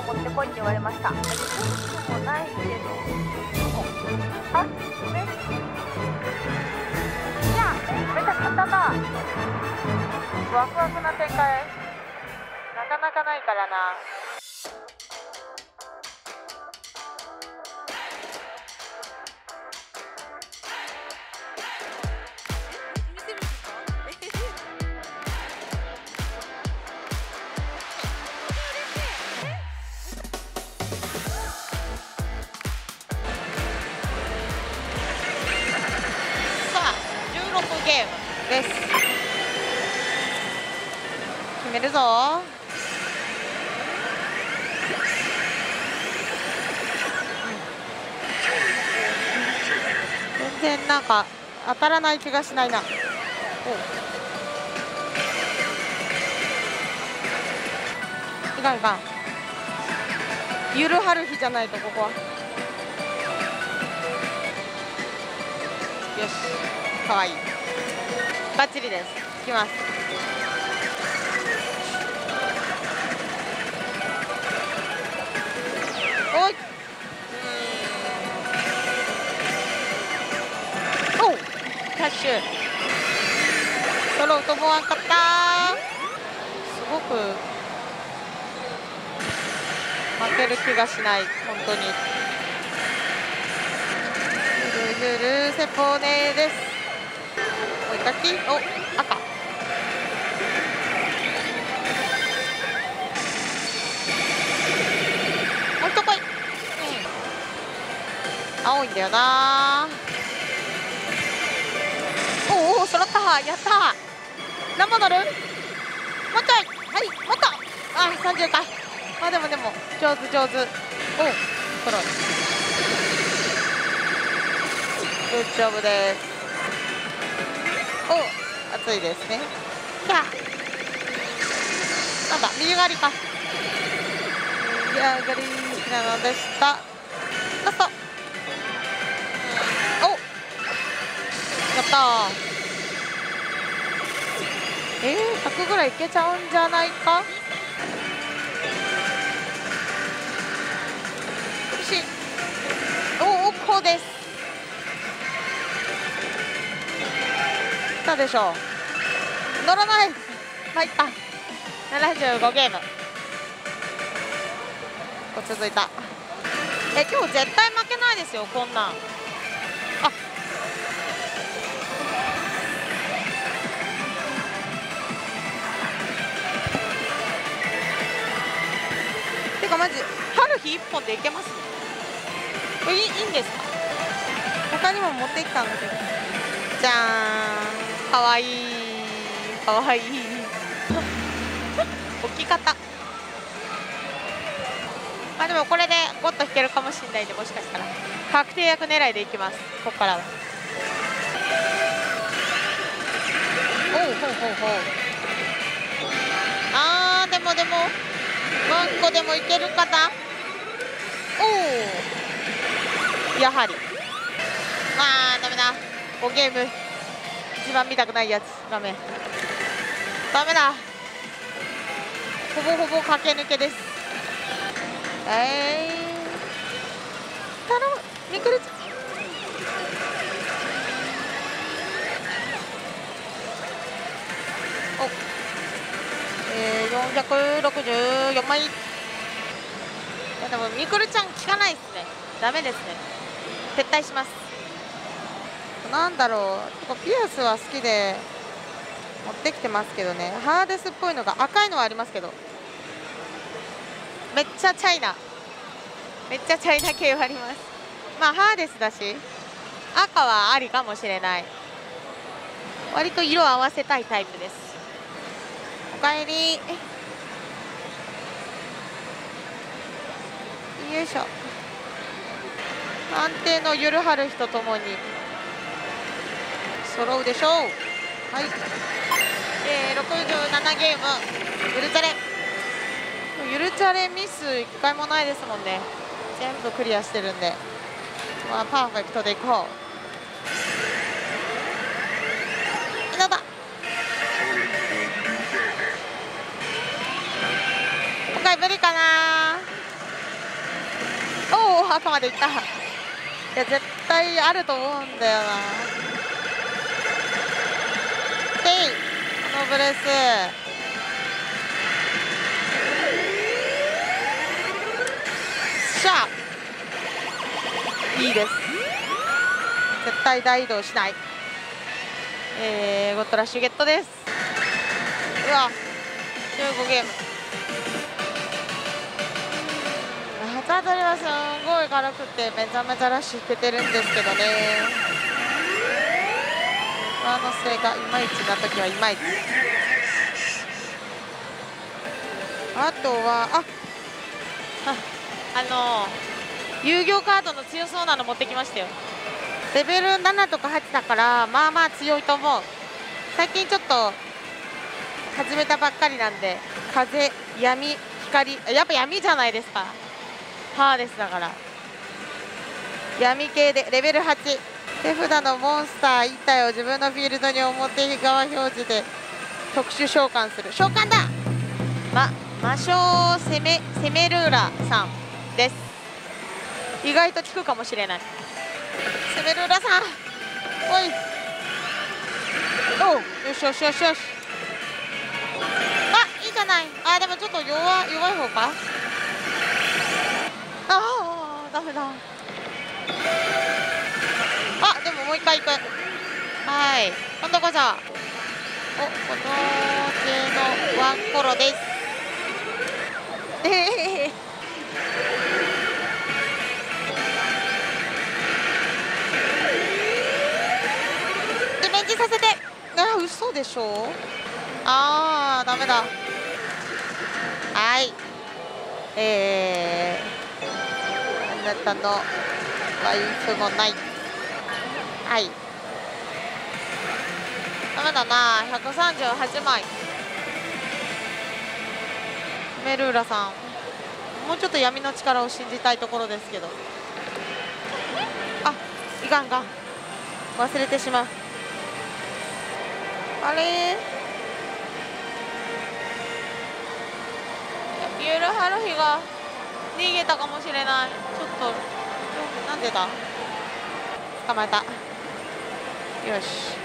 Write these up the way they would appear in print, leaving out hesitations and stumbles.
持ってこいって言われました。もないけど。あ、ね。いや、めっちゃ簡単だ。ワクワクな展開。なかなかないからな。ゲームです。決めるぞ。全然なんか当たらない気がしないな。いかんいかん。ゆるはる日じゃないとここは。よし、かわいい。バッチリです。いきます。おい。おう。キャッシュ。揃うと思わんかった。すごく負ける気がしない。本当に。ルルセポネです。追いかき。お、赤。もう一こい。青いんだよな。おお、揃った。やった。何も乗る。もうちょい。はい、もっと。あ、30か。まあでも上手上手。お、揃う。グッジョブです。お、熱いですね。キャ。なんだ、右上がりか。右上がりなのでした。ラスト。お、やったー。100ぐらいいけちゃうんじゃないか。よし。お、こうです。来たでしょう。乗らない。入った。75ゲーム。続いた。今日絶対負けないですよ、こんなん。あ、てかマジ春日1本でいけます。いいんですか。他にも持ってきたんだけど。じゃーん、かわいいかわいい置き方。まあでもこれでゴッと引けるかもしれないんで、もしかしたら確定役狙いでいきます。ここからは。おうほうほうほう。あー、でもワンコでもいけるかな。おお、やはりまあダメだ。5ゲーム一番見たくないやつ。ダメだ。ほぼほぼ駆け抜けです。頼むミクルちゃん。お、464枚。いやでもミクルちゃん効かないですね。ダメですね。撤退します。なんだろう、ピアスは好きで持ってきてますけどね。ハーデスっぽいのが赤いのはありますけど、めっちゃチャイナ系はあります。まあハーデスだし赤はありかもしれない。割と色合わせたいタイプです。おかえり。よいしょ。安定のゆるはる日とともに揃うでしょう。はい、67ゲーム。ゆるチャレミス1回もないですもんね。全部クリアしてるんで、まあ、パーフェクトでいこう。稲田、今回無理かな。 マークまでいった。いや絶対あると思うんだよな。でこのブレスしゃいいです。絶対大移動しない。ゴッドラッシュゲットです。うわ15ゲーム。旗当たりはすごい軽くてめちゃめちゃラッシュ引けてるんですけどね。上乗せがいまいちな時はいまいち。あとは遊戯カードの強そうなの持ってきましたよ。レベル7とか8だからまあまあ強いと思う。最近ちょっと始めたばっかりなんで。風、闇、光、やっぱ闇じゃないですか。ハーデスだから闇系でレベル8。手札のモンスター1体を自分のフィールドに表側表示で特殊召喚する。召喚だ。魔性セメルーラさんです。意外と効くかもしれない。セメルーラさんおいおう、よしよしよしよし。いいじゃない。でもちょっと弱い方か。ダメだ。でももう一回行く。はい、今度こそ。この系のワンコロです。リベンジさせて。嘘でしょ。ダメだ。はい、あなたのワイフもない。はい、ダメだな。138枚。メルーラさんもうちょっと闇の力を信じたいところですけど。いかんかん、忘れてしまう。あれピエール・ハルヒが逃げたかもしれない。ちょっとなんでだ。捕まえた。よし。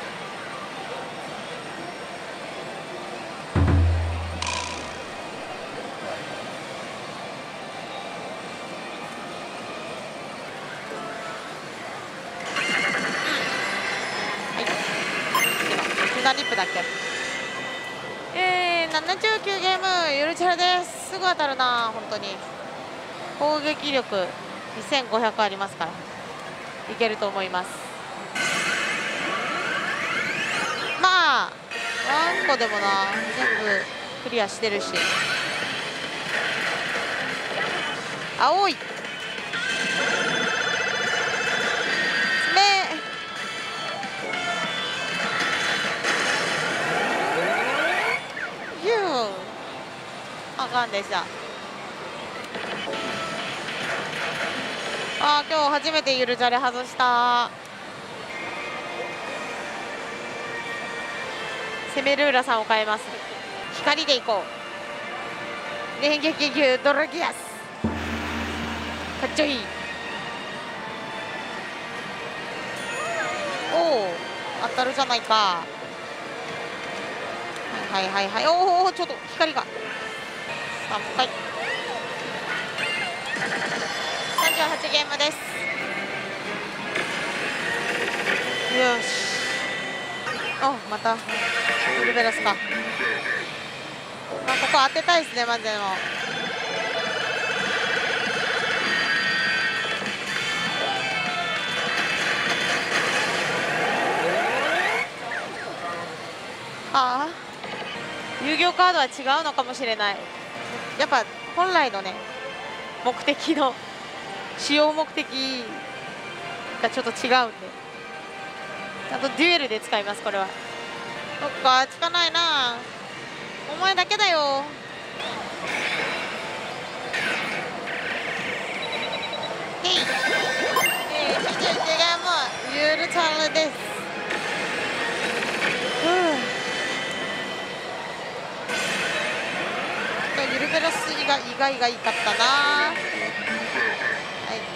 リップだっけ。79ゲームゆるチャラです。すぐ当たるな。本当に攻撃力2500ありますからいけると思います。ワンコでもな全部クリアしてるし。青いあかんでした。今日初めてゆるジャレ外した。セメルーラさんを変えます。光でいこう。電撃牛ドラギアスかっちょいい。当たるじゃないか。はいおお、ちょっと光が3回。38ゲームです。よし。またウルベラスか。ここ当てたいですね。マジでも遊戯カードは違うのかもしれない。やっぱ本来のね目的の使用目的がちょっと違うんで、ちゃんとデュエルで使います。これはそっか、つかないな。お前だけだよ。29ゲームゆるチャンネルです。ユルベラスが意外がいかったな。はい、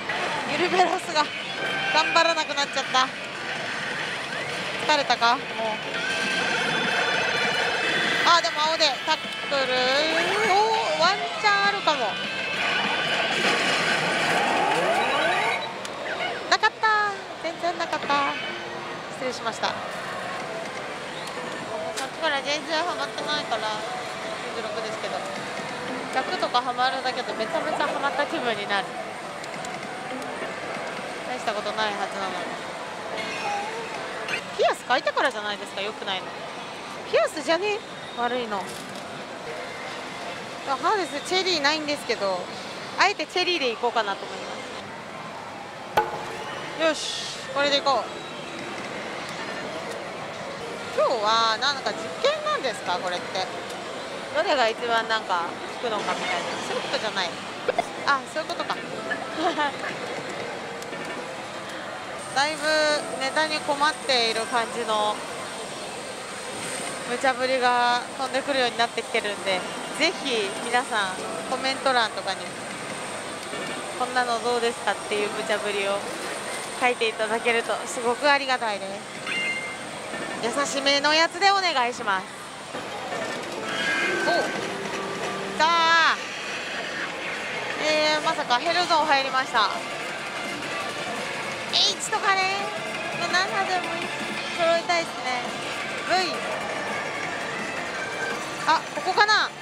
ユルベロスが頑張らなくなっちゃった。疲れたかもう。あ、でも青でタックル、おワンチャンあるかも。なかった、全然なかった。失礼しました。さっきから全然ハマってないから96ですけど、100とかハマるだけどめちゃめちゃハマった気分になる。大したことないはずなのに。ピアス変えてからじゃないですか、よくないの。ピアスじゃね悪いの。ハーデスチェリーないんですけど、あえてチェリーでいこうかなと思います。よし、これでいこう。今日はなんか実験なんですか、これって。どれが一番なんか効くのかみたいな、そういうことじゃない。あ、そういうことか。だいぶネタに困っている感じの無茶ぶりが飛んでくるようになってきてるんで、ぜひ皆さんコメント欄とかにこんなのどうですかっていう無茶ぶりを書いていただけるとすごくありがたいです。優しめのやつでお願いします。おさあ、まさかヘルゾン入りました。 H とかね、7でも揃いたいですね。 V、 あ、ここかな。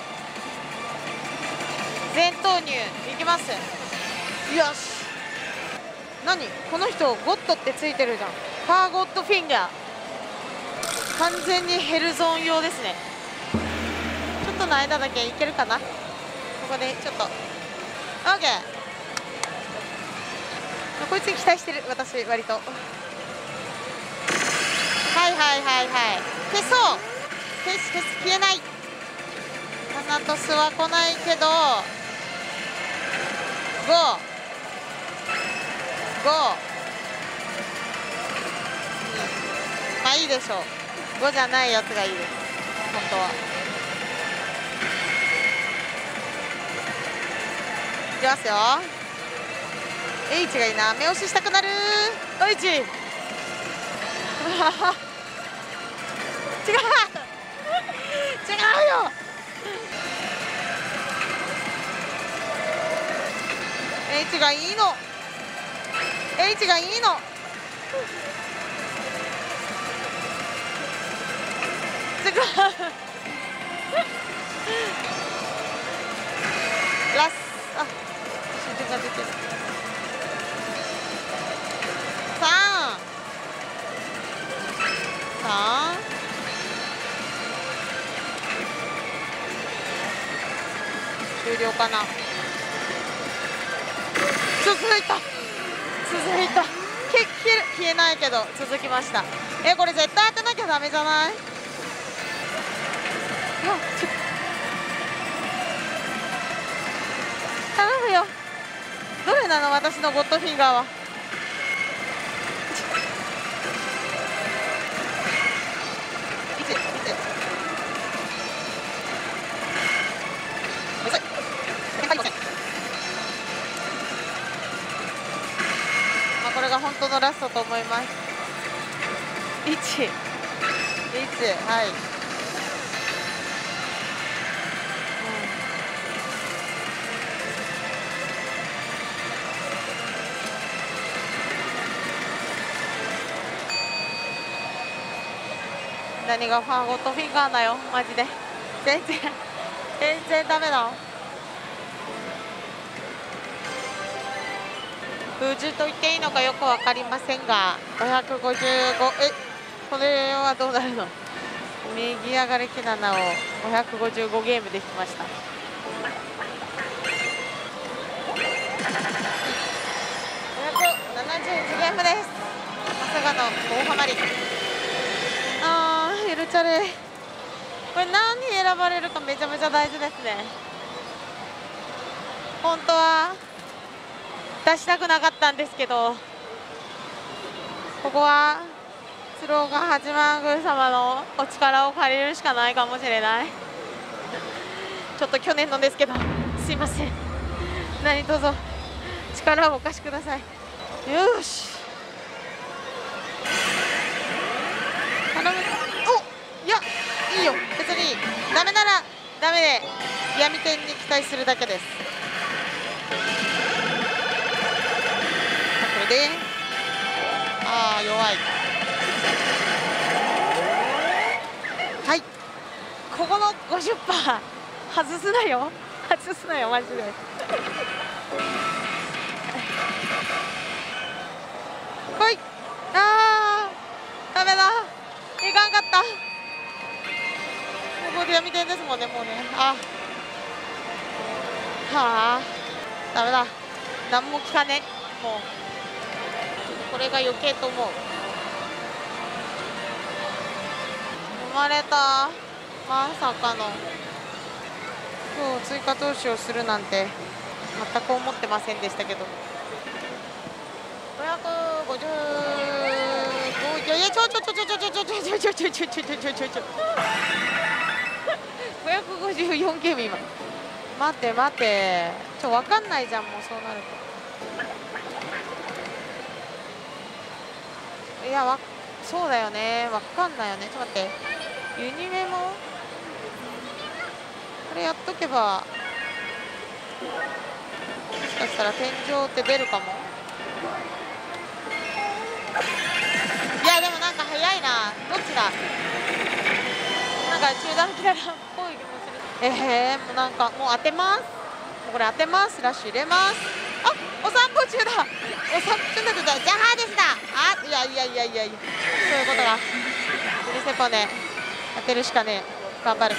全投入いきます。よし。何この人ゴッドってついてるじゃん。ファーゴッドフィンガー、完全にヘルゾーン用ですね。ちょっとの間だけいけるかな。ここでちょっと OK。 こいつに期待してる私、割と。はいはいはいはい、消そう。消えない。タナトスは来ないけど、5、まあいいでしょう。5じゃないやつがいいです本当は。いきますよ。 H がいいな。目押ししたくなる。H 違う違うよ。 H がいいの。 H がいいの。違うラス、あ、指示が出てる。3終了かな。続いた消えないけど続きました。これ絶対当てなきゃダメじゃない？頼むよ。どれなの私のゴッドフィンガーは。これが本当のラストと思います。1、はい、何がファーゴットフィンガーだよマジで。全然ダメだ。封じと言っていいのかよく分かりませんが、555、これはどうなるの。右上がりき7を555ゲームできました。571ゲームです。まさかの大ハマり。エルチャレ、これ何に選ばれるかめちゃめちゃ大事ですね。本当は出したくなかったんですけど、ここはスローガン八幡宮様のお力を借りるしかないかもしれない。ちょっと去年のですけどすいません。何卒力をお貸しください。よし、頼む。お、いや、いいよ、別にダメならダメで闇天に期待するだけです。これで弱い。はい、ここの 50% 外すなよ、外すなよマジで。来い。ダメだ、いかんかった。ここで闇天ですもんね、もうね。ダメだ、何も聞かねえ。もうこれが余計と思う。生まれた、まさかの今日追加投資をするなんて全く思ってませんでしたけど。550、554ゲーム今。待って待って、分かんないじゃん、もうそうなると。いや、そうだよね、分かんないよね。ちょっと待って、ユニメもこれやっとけばもしかしたら天井って出るかも。いやでもなんか早いな。どっちだ、なんか中断キララっぽい気もする。もうなんかもう当てます。もうこれ当てます。ラッシュ入れます。お散歩中だ、お散歩中だって。じゃあですだ。いや、そういうことだ。ジルセポネ当てるしかねえ。頑張る。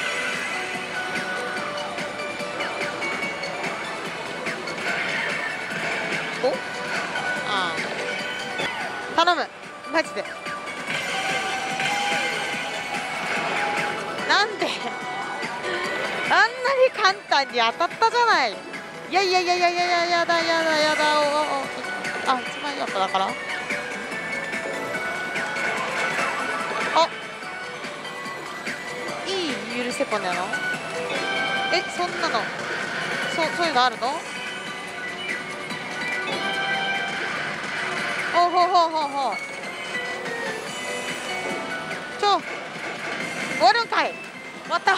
頼むマジで。なんであんなに簡単に当たったじゃない。いややだ一番いいやっただから。いいゆるセポネなの。そんなのそういうのあるの。ほう終わるんかい。終わった。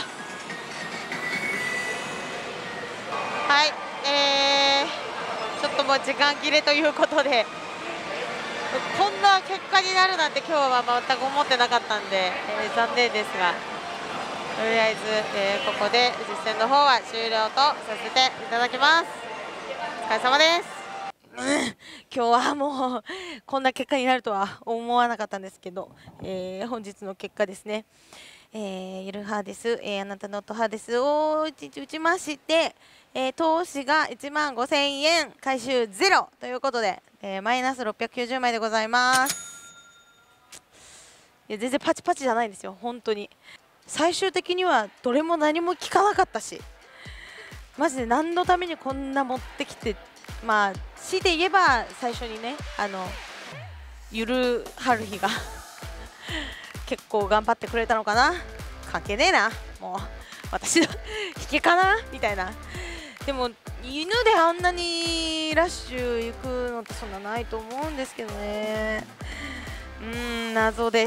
はい、ちょっともう時間切れということで、こんな結果になるなんて今日は全く思ってなかったんで、残念ですが、とりあえず、ここで実戦の方は終了とさせていただきます。お疲れ様です。今日はもうこんな結果になるとは思わなかったんですけど、本日の結果ですね、ゆるハーデス、あなたのとハーデスを1日打ちまして、投資が1万5000円、回収0ということで、マイナス690枚でございます。いや全然パチパチじゃないんですよ、本当に。最終的にはどれも何も効かなかったし、マジで何のためにこんな持ってきて、強いて言えば最初にね、ゆるはるひが結構頑張ってくれたのかな。関係ねえな、もう私の引けかなみたいな。でも犬であんなにラッシュ行くのってそんなないと思うんですけどね。謎です。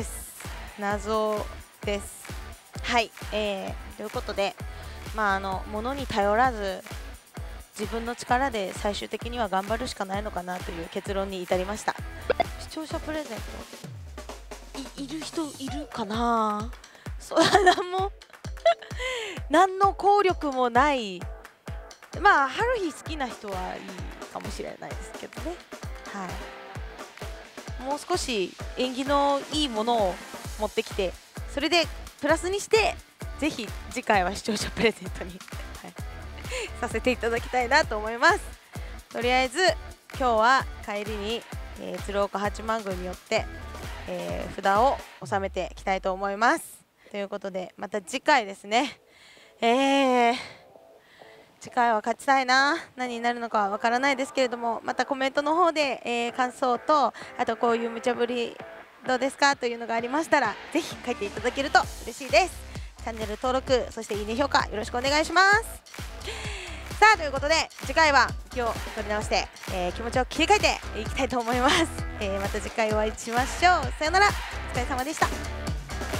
はい、ということで、物に頼らず自分の力で最終的には頑張るしかないのかなという結論に至りました。視聴者プレゼントいる人いるかな。何の効力もない。ハルヒ好きな人はいいかもしれないですけどね。はい、もう少し縁起のいいものを持ってきて、それでプラスにしてぜひ次回は視聴者プレゼントにさせていただきたいなと思います。とりあえず今日は帰りに、鶴岡八幡宮によって、札を納めていきたいと思います。ということでまた次回ですね。次回は勝ちたいな。何になるのかはわからないですけれども、またコメントの方で、感想と、あとこういう無茶ぶりどうですかというのがありましたらぜひ書いていただけると嬉しいです。チャンネル登録、そしていいね評価よろしくお願いします。 さあということで次回は気を取り直して、気持ちを切り替えていきたいと思います。また次回お会いしましょう。さよなら、お疲れ様でした。